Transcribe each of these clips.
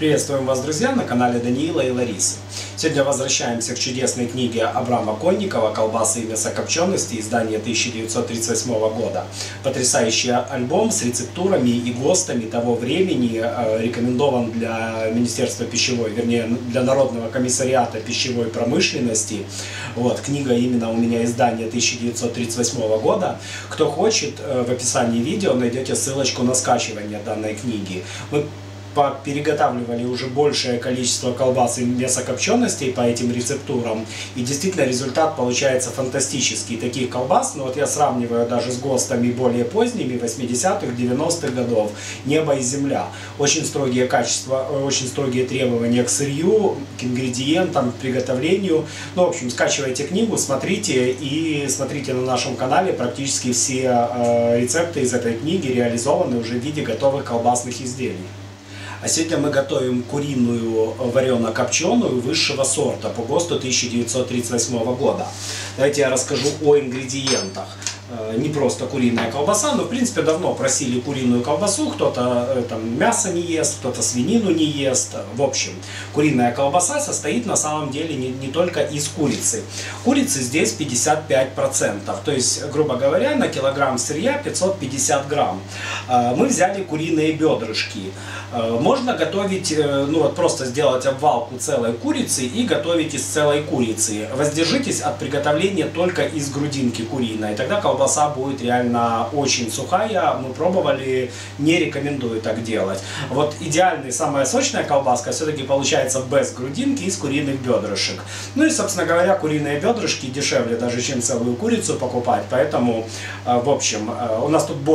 Приветствуем вас, друзья, на канале Даниила и Ларисы. Сегодня возвращаемся к чудесной книге Абрама Конникова «Колбасы и мясокопчености», издание 1938 года. Потрясающий альбом с рецептурами и ГОСТами того времени, рекомендован для Министерства пищевой, вернее, для Народного комиссариата пищевой промышленности. Вот, книга именно у меня издание 1938 года. Кто хочет, в описании видео найдете ссылочку на скачивание данной книги. Мы переготавливали уже большее количество колбас и мясокопченостей по этим рецептурам, и действительно результат получается фантастический. Таких колбас, но вот я сравниваю даже с ГОСТами более поздними, 80-х, 90-х годов, небо и земля. Очень строгие качества, очень строгие требования к сырью, к ингредиентам, к приготовлению. Ну, в общем, скачивайте книгу, смотрите, и смотрите на нашем канале. Практически все рецепты из этой книги реализованы уже в виде готовых колбасных изделий. А сегодня мы готовим куриную варено-копченую высшего сорта по ГОСТу 1938 года. Давайте я расскажу о ингредиентах. Не просто куриная колбаса, но в принципе давно просили куриную колбасу, кто-то там мясо не ест, кто-то свинину не ест. В общем, куриная колбаса состоит на самом деле не только из курицы. Курицы здесь 55%, то есть, грубо говоря, на килограмм сырья 550 грамм. Мы взяли куриные бедрышки. Можно готовить, ну вот просто сделать обвалку целой курицы и готовить из целой курицы. Воздержитесь от приготовления только из грудинки куриной, тогда колбаса будет реально очень сухая. Мы пробовали, не рекомендую так делать. Вот идеальная, самая сочная колбаска все-таки получается без грудинки, из куриных бедрышек. Ну и, собственно говоря, куриные бедрышки дешевле даже, чем целую курицу покупать. Поэтому, в общем, у нас тут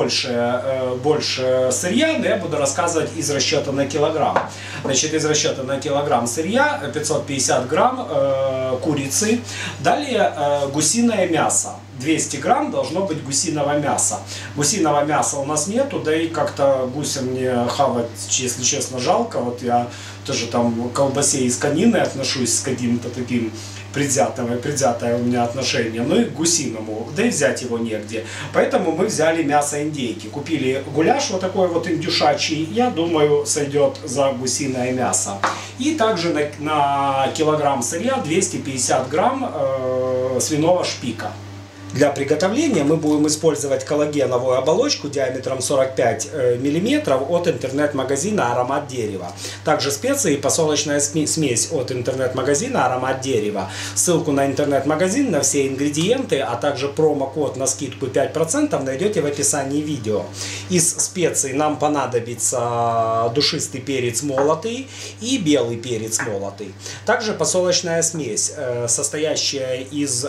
больше сырья, но я буду рассказывать из расчета на килограмм. Значит, из расчета на килограмм сырья 550 грамм курицы. Далее гусиное мясо. 200 грамм должно быть гусиного мяса. Гусиного мяса у нас нету, да и как-то гуся мне хавать, если честно, жалко. Вот я тоже там к колбасе из конины отношусь с каким-то таким предвзятое у меня отношение, ну и к гусиному, да и взять его негде. Поэтому мы взяли мясо индейки. Купили гуляш вот такой вот индюшачий, я думаю, сойдет за гусиное мясо. И также на килограмм сырья 250 грамм свиного шпика. Для приготовления мы будем использовать коллагеновую оболочку диаметром 45 мм от интернет-магазина «Аромат дерева». Также специи и посолочная смесь от интернет-магазина «Аромат дерева». Ссылку на интернет-магазин, на все ингредиенты, а также промокод на скидку 5% найдете в описании видео. Из специй нам понадобится душистый перец молотый и белый перец молотый. Также посолочная смесь, состоящая из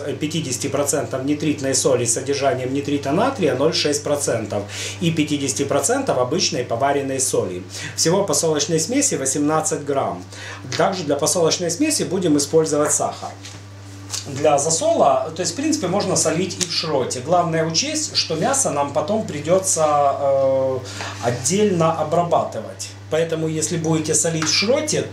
50% нитритной соли с содержанием нитрита натрия 0,6% и 50% обычной поваренной соли. Всего посолочной смеси 18 грамм. Также для посолочной смеси будем использовать сахар. Для засола, то есть в принципе можно солить и в шроте. Главное учесть, что мясо нам потом придется отдельно обрабатывать. Поэтому если будете солить в шроте,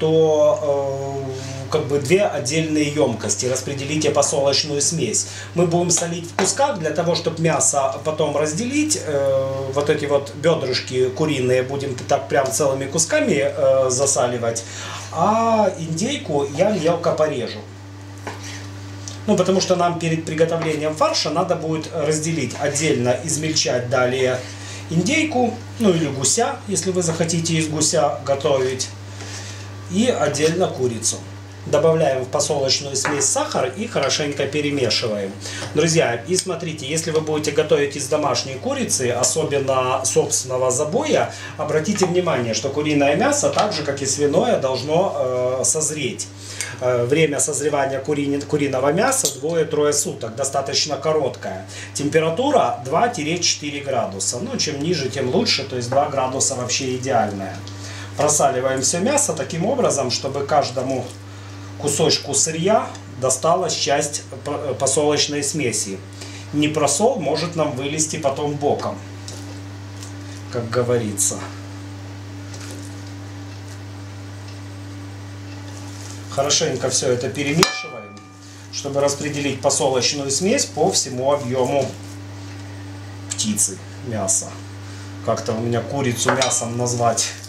то как бы две отдельные емкости, распределите посолочную смесь. Мы будем солить в кусках для того, чтобы мясо потом разделить. Вот эти вот бедрышки куриные будем так прям целыми кусками засаливать, а индейку я мелко порежу. Ну, потому что нам перед приготовлением фарша надо будет разделить, отдельно измельчать далее индейку, ну или гуся, если вы захотите из гуся готовить, и отдельно курицу. Добавляем в посолочную смесь сахар и хорошенько перемешиваем. Друзья, и смотрите, если вы будете готовить из домашней курицы, особенно собственного забоя, обратите внимание, что куриное мясо, так же как и свиное, должно созреть. Время созревания куриного мяса 2-3 суток, достаточно короткое. Температура 2-4 градуса. Ну, чем ниже, тем лучше, то есть 2 градуса вообще идеальная. Просаливаем все мясо таким образом, чтобы каждому кусочку сырья досталась часть посолочной смеси. Непросол может нам вылезти потом боком, как говорится. Хорошенько все это перемешиваем, чтобы распределить посолочную смесь по всему объему птицы, мяса. Как-то у меня курицу мясом назвать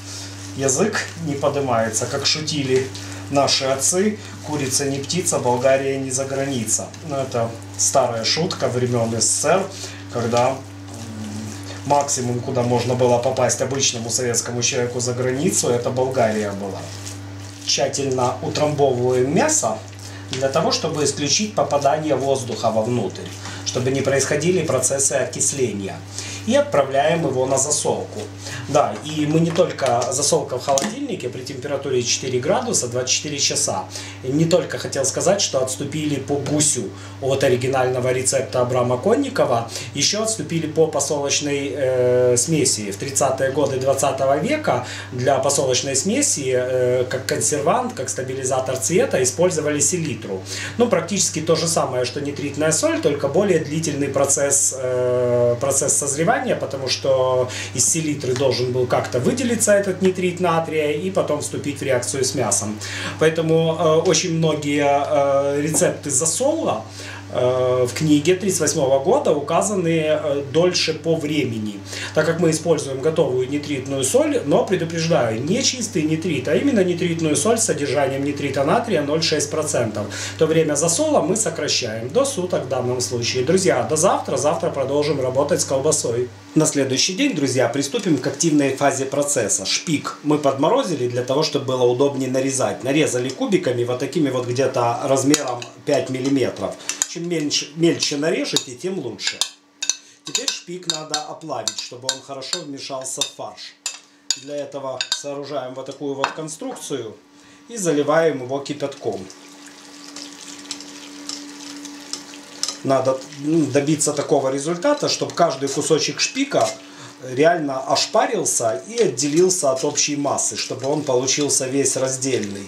язык не поднимается. Как шутили наши отцы, курица не птица, Болгария не за граница. Но это старая шутка времен СССР, когда максимум, куда можно было попасть обычному советскому человеку за границу, это Болгария была. Тщательно утрамбовываем мясо для того, чтобы исключить попадание воздуха вовнутрь, чтобы не происходили процессы окисления. И отправляем его на засолку. Да, и мы не только засолка в холодильнике при температуре 4 градуса 24 часа. И не только хотел сказать, что отступили по гусю от оригинального рецепта Абрама Конникова, еще отступили по посолочной смеси. В 30-е годы 20 века для посолочной смеси как консервант, как стабилизатор цвета использовали селитру. Ну, практически то же самое, что нитритная соль, только более длительный процесс созревания, потому что из селитры должен был как-то выделиться этот нитрит натрия и потом вступить в реакцию с мясом. Поэтому очень многие рецепты засола в книге 1938 года указаны дольше по времени, так как мы используем готовую нитритную соль, но предупреждаю, не чистый нитрит, а именно нитритную соль с содержанием нитрита натрия 0,6%. То время засола мы сокращаем до суток в данном случае. Друзья, до завтра. Завтра продолжим работать с колбасой. На следующий день, друзья, приступим к активной фазе процесса. Шпик мы подморозили для того, чтобы было удобнее нарезать. Нарезали кубиками вот такими вот где-то размером 5 мм. Чем мельче нарежете, тем лучше. Теперь шпик надо оплавить, чтобы он хорошо вмешался в фарш. Для этого сооружаем вот такую вот конструкцию и заливаем его кипятком. Надо добиться такого результата, чтобы каждый кусочек шпика реально ошпарился и отделился от общей массы, чтобы он получился весь раздельный.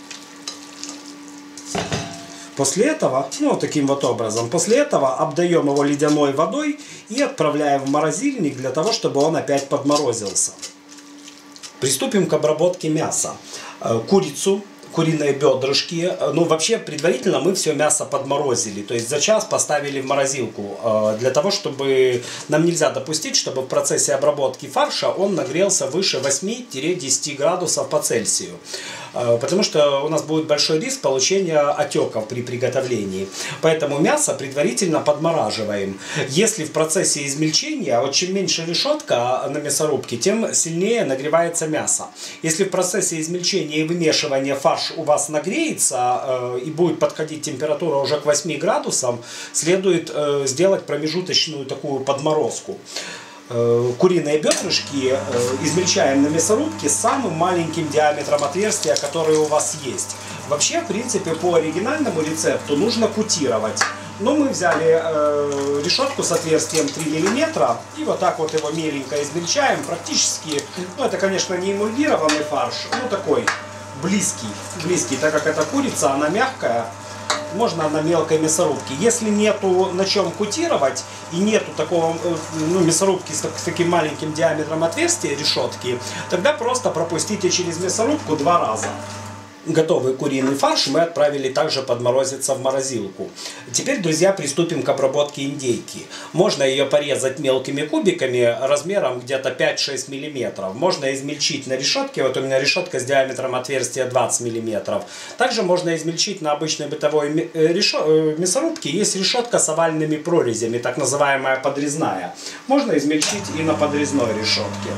После этого, вот таким вот образом, после этого обдаем его ледяной водой и отправляем в морозильник для того, чтобы он опять подморозился. Приступим к обработке мяса. Курицу, куриные бедрышки, ну вообще предварительно мы все мясо подморозили, то есть за час поставили в морозилку, для того, чтобы нам нельзя допустить, чтобы в процессе обработки фарша он нагрелся выше 8-10 градусов по Цельсию. Потому что у нас будет большой риск получения отеков при приготовлении. Поэтому мясо предварительно подмораживаем. Если в процессе измельчения, вот чем меньше решетка на мясорубке, тем сильнее нагревается мясо. Если в процессе измельчения и вымешивания фарш у вас нагреется и будет подходить температура уже к 8 градусам, следует сделать промежуточную такую подморозку. Куриные бедрышки измельчаем на мясорубке с самым маленьким диаметром отверстия, которое у вас есть. Вообще, в принципе, по оригинальному рецепту нужно кутировать. Но мы взяли решетку с отверстием 3 мм и вот так вот его меленько измельчаем. Практически, ну это, конечно, не эмульгированный фарш, но такой близкий, так как эта курица, она мягкая. Можно на мелкой мясорубке. Если нету на чем кутировать и нету такого мясорубки с таким маленьким диаметром отверстия решетки, тогда просто пропустите через мясорубку 2 раза. Готовый куриный фарш мы отправили также подморозиться в морозилку. Теперь, друзья, приступим к обработке индейки. Можно ее порезать мелкими кубиками размером где-то 5-6 мм. Можно измельчить на решетке. Вот у меня решетка с диаметром отверстия 20 мм. Также можно измельчить на обычной бытовой мясорубке. Есть решетка с овальными прорезями, так называемая подрезная. Можно измельчить и на подрезной решетке.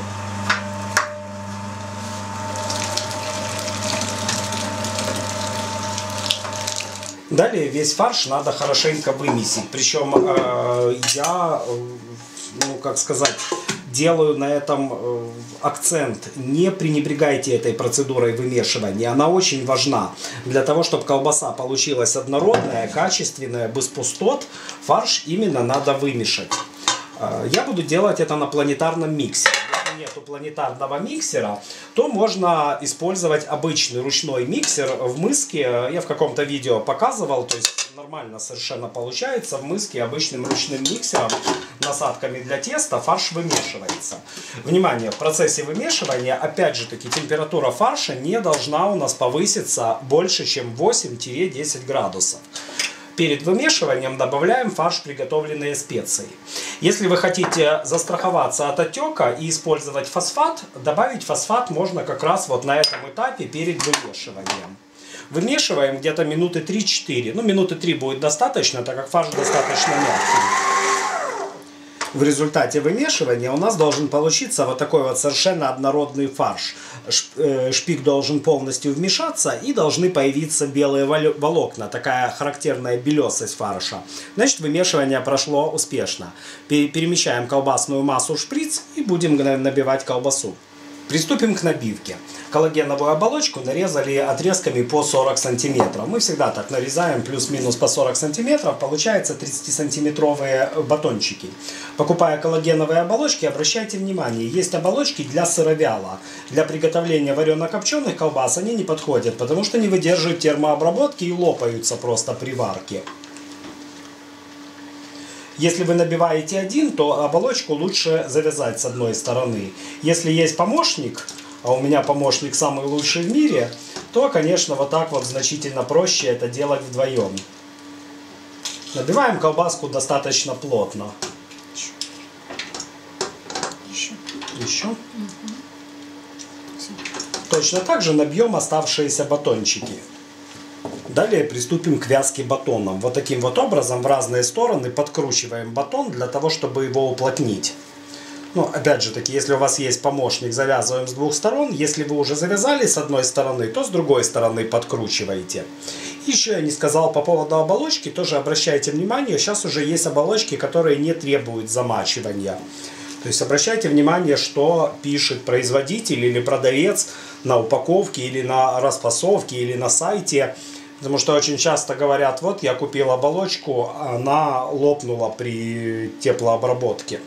Далее весь фарш надо хорошенько вымесить. Причем я, делаю на этом акцент. Не пренебрегайте этой процедурой вымешивания. Она очень важна. Для того, чтобы колбаса получилась однородная, качественная, без пустот, фарш именно надо вымешать. Я буду делать это на планетарном миксере. Если нету планетарного миксера, то можно использовать обычный ручной миксер в миске. Я в каком-то видео показывал, то есть нормально совершенно получается. В миске обычным ручным миксером, насадками для теста, фарш вымешивается. Внимание, в процессе вымешивания, опять же таки, температура фарша не должна у нас повыситься больше, чем 8-10 градусов. Перед вымешиванием добавляем в фарш приготовленные специи. Если вы хотите застраховаться от отека и использовать фосфат, добавить фосфат можно как раз вот на этом этапе перед вымешиванием. Вымешиваем где-то минуты 3-4. Ну, минуты 3 будет достаточно, так как фарш достаточно мягкий. В результате вымешивания у нас должен получиться вот такой вот совершенно однородный фарш. Шпик должен полностью вмешаться и должны появиться белые волокна. Такая характерная белесость фарша. Значит, вымешивание прошло успешно. Перемещаем колбасную массу в шприц и будем набивать колбасу. Приступим к набивке. Коллагеновую оболочку нарезали отрезками по 40 сантиметров. Мы всегда так нарезаем плюс-минус по 40 сантиметров. Получается 30-сантиметровые батончики. Покупая коллагеновые оболочки, обращайте внимание, есть оболочки для сыровяла. Для приготовления варено-копченых колбас они не подходят, потому что не выдерживают термообработки и лопаются просто при варке. Если вы набиваете один, то оболочку лучше завязать с одной стороны. Если есть помощник, а у меня помощник самый лучший в мире, то, конечно, вот так вот значительно проще это делать вдвоем. Набиваем колбаску достаточно плотно. Еще. Точно так же набьем оставшиеся батончики. Далее приступим к вязке батоном. Вот таким вот образом в разные стороны подкручиваем батон для того, чтобы его уплотнить. Ну, опять же таки, если у вас есть помощник, завязываем с двух сторон. Если вы уже завязали с одной стороны, то с другой стороны подкручиваете. Еще я не сказал по поводу оболочки, тоже обращайте внимание, сейчас уже есть оболочки, которые не требуют замачивания. То есть обращайте внимание, что пишет производитель или продавец на упаковке, или на распасовке, или на сайте. Потому что очень часто говорят, вот я купил оболочку, она лопнула при теплообработке.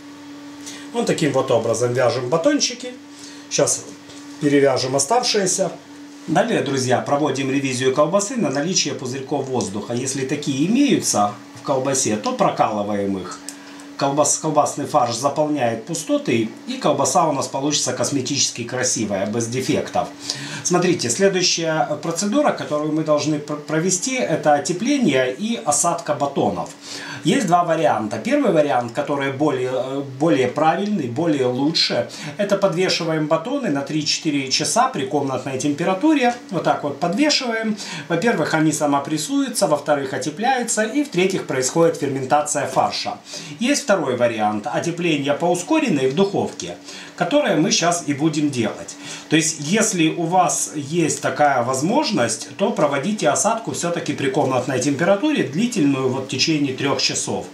Вот таким вот образом вяжем батончики. Сейчас перевяжем оставшиеся. Далее, друзья, проводим ревизию колбасы на наличие пузырьков воздуха. Если такие имеются в колбасе, то прокалываем их. Колбасный фарш заполняет пустоты, и колбаса у нас получится косметически красивая, без дефектов. Смотрите, следующая процедура, которую мы должны провести, это отепление и осадка батонов. Есть два варианта. Первый вариант, который более правильный, более лучше, это подвешиваем батоны на 3-4 часа при комнатной температуре. Вот так вот подвешиваем. Во-первых, они самопрессуются, во-вторых, отепляются, и в-третьих, происходит ферментация фарша. Есть второй вариант, отепление по ускоренной в духовке, которое мы сейчас и будем делать. То есть, если у вас есть такая возможность, то проводите осадку все-таки при комнатной температуре длительную, вот в течение 3 часов.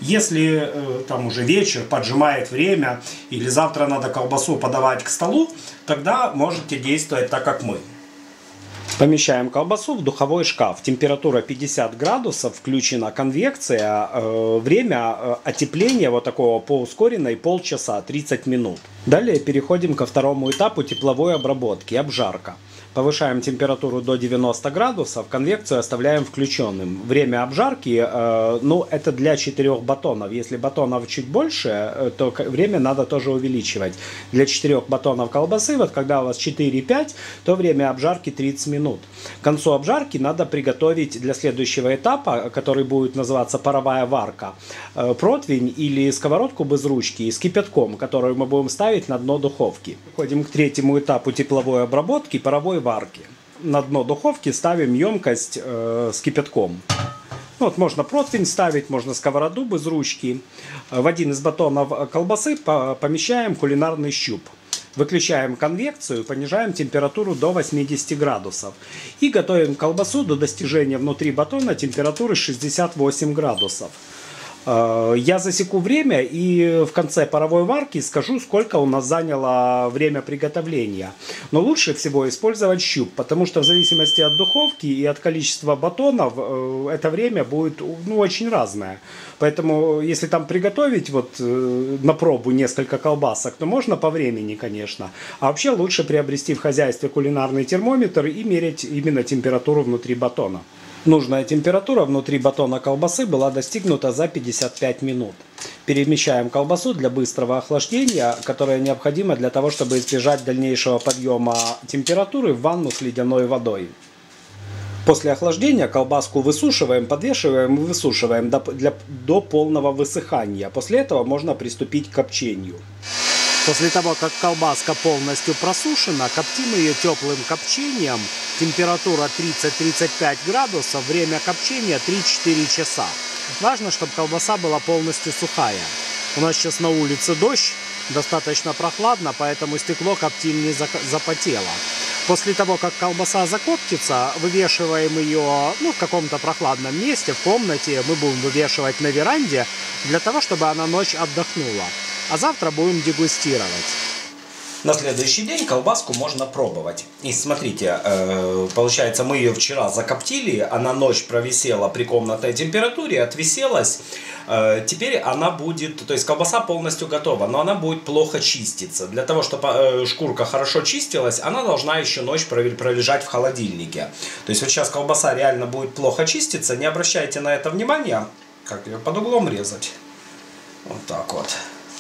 Если там уже вечер, поджимает время, или завтра надо колбасу подавать к столу, тогда можете действовать так, как мы. Помещаем колбасу в духовой шкаф. Температура 50 градусов, включена конвекция. Время отепления вот такого по ускоренной полчаса, 30 минут. Далее переходим ко второму этапу тепловой обработки, обжарка. Повышаем температуру до 90 градусов, конвекцию оставляем включенным. Время обжарки, ну, это для 4 батонов. Если батонов чуть больше, то время надо тоже увеличивать. Для 4 батонов колбасы, вот когда у вас 4-5, то время обжарки 30 минут. К концу обжарки надо приготовить для следующего этапа, который будет называться паровая варка, противень или сковородку без ручки с кипятком, которую мы будем ставить на дно духовки. Переходим к третьему этапу тепловой обработки, паровой варки. На дно духовки ставим емкость с кипятком. Вот можно противень ставить, можно сковороду без ручки. В один из батонов колбасы помещаем кулинарный щуп. Выключаем конвекцию, понижаем температуру до 80 градусов. И готовим колбасу до достижения внутри батона температуры 68 градусов. Я засеку время и в конце паровой варки скажу, сколько у нас заняло время приготовления. Но лучше всего использовать щуп, потому что в зависимости от духовки и от количества батонов это время будет очень разное. Поэтому если там приготовить вот на пробу несколько колбасок, то можно по времени, конечно. А вообще лучше приобрести в хозяйстве кулинарный термометр и мерить именно температуру внутри батона. Нужная температура внутри батона колбасы была достигнута за 55 минут. Перемещаем колбасу для быстрого охлаждения, которое необходимо для того, чтобы избежать дальнейшего подъема температуры в ванну с ледяной водой. После охлаждения колбаску высушиваем, подвешиваем и высушиваем до полного высыхания. После этого можно приступить к копчению. После того, как колбаска полностью просушена, коптим ее теплым копчением. Температура 30-35 градусов, время копчения 3-4 часа. Важно, чтобы колбаса была полностью сухая. У нас сейчас на улице дождь, достаточно прохладно, поэтому стекло коптильни запотело. После того, как колбаса закоптится, вывешиваем ее в каком-то прохладном месте, в комнате. Мы будем вывешивать на веранде, для того, чтобы она ночь отдохнула. А завтра будем дегустировать. На следующий день колбаску можно пробовать. И смотрите, получается, мы ее вчера закоптили, она ночь провисела при комнатной температуре, отвиселась. Теперь она будет, то есть колбаса полностью готова, но она будет плохо чиститься. Для того, чтобы шкурка хорошо чистилась, она должна еще ночь пролежать в холодильнике. То есть вот сейчас колбаса реально будет плохо чиститься, не обращайте на это внимания. Как ее под углом резать? Вот так вот.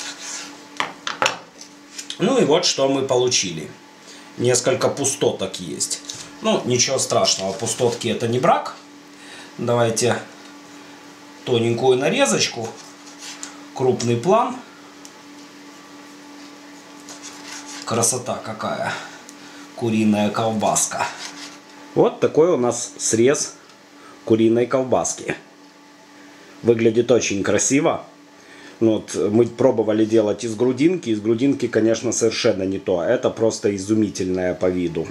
Ну и вот что мы получили. Несколько пустоток есть. Ну, ничего страшного, пустотки это не брак. Давайте тоненькую нарезочку, крупный план. Красота какая. Куриная колбаска. Вот такой у нас срез куриной колбаски. Выглядит очень красиво. Вот, мы пробовали делать из грудинки. Из грудинки, конечно, совершенно не то. Это просто изумительное по виду.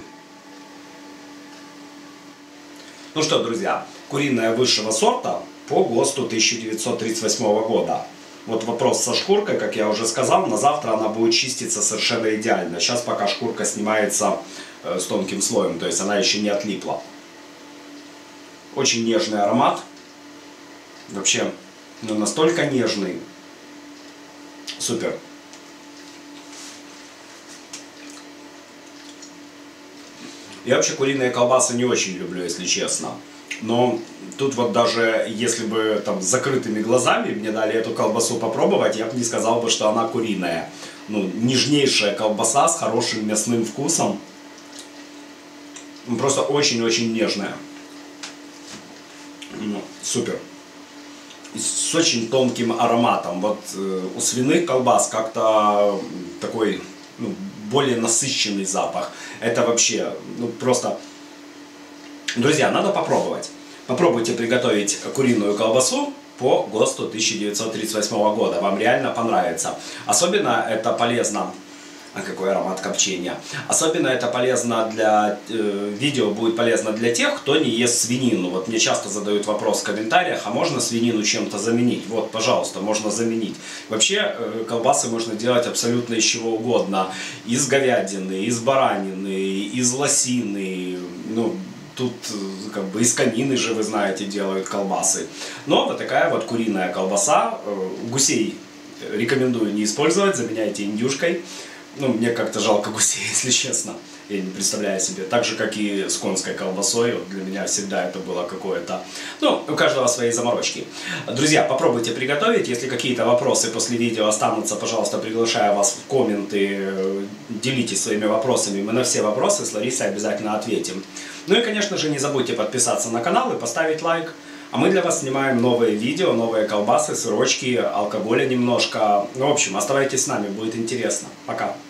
Ну что, друзья, куриная высшего сорта по ГОСТу 1938 года. Вот вопрос со шкуркой, как я уже сказал, на завтра она будет чиститься совершенно идеально. Сейчас пока шкурка снимается с тонким слоем, то есть она еще не отлипла. Очень нежный аромат. Вообще, настолько нежный. Супер. Я вообще куриные колбасы не очень люблю, если честно. Но тут вот даже если бы там с закрытыми глазами мне дали эту колбасу попробовать, я бы не сказал бы, что она куриная. Ну, нежнейшая колбаса с хорошим мясным вкусом. Просто очень-очень нежная. Супер. С очень тонким ароматом. Вот у свиных колбас как-то такой более насыщенный запах. Это вообще просто... Друзья, надо попробовать. Попробуйте приготовить куриную колбасу по ГОСТу 1938 года. Вам реально понравится. Особенно это полезно... А какой аромат копчения. Особенно это полезно для... видео будет полезно для тех, кто не ест свинину. Вот мне часто задают вопрос в комментариях, а можно свинину чем-то заменить? Вот, пожалуйста, можно заменить. Вообще, колбасы можно делать абсолютно из чего угодно. Из говядины, из баранины, из лосины. Тут как бы из конины же, вы знаете, делают колбасы. Но вот такая вот куриная колбаса. Гусей рекомендую не использовать, заменяйте индюшкой. Мне как-то жалко гусей, если честно. Я не представляю себе. Так же, как и с конской колбасой. Вот для меня всегда это было какое-то... у каждого свои заморочки. Друзья, попробуйте приготовить. Если какие-то вопросы после видео останутся, пожалуйста, приглашаю вас в комменты. Делитесь своими вопросами. Мы на все вопросы с Ларисой обязательно ответим. Ну и, конечно же, не забудьте подписаться на канал и поставить лайк. А мы для вас снимаем новые видео, новые колбасы, сырочки, алкоголя немножко. В общем, оставайтесь с нами, будет интересно. Пока.